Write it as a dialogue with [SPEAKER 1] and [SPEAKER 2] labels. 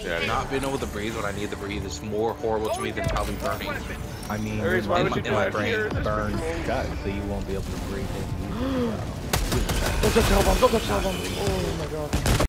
[SPEAKER 1] Yeah,
[SPEAKER 2] not being able to breathe when I need to breathe is more horrible to me than probably burning.
[SPEAKER 3] I mean,
[SPEAKER 1] Aries, why would you do
[SPEAKER 3] my
[SPEAKER 1] that
[SPEAKER 3] brain
[SPEAKER 1] here?
[SPEAKER 3] burns gut, so you won't be able to breathe in.
[SPEAKER 1] Don't touch the hell bomb, don't touch the hell bomb. Oh.